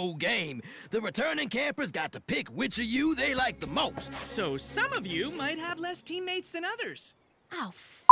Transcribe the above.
whole game. The returning campers got to pick which of you they like the most. So some of you might have less teammates than others. Oh,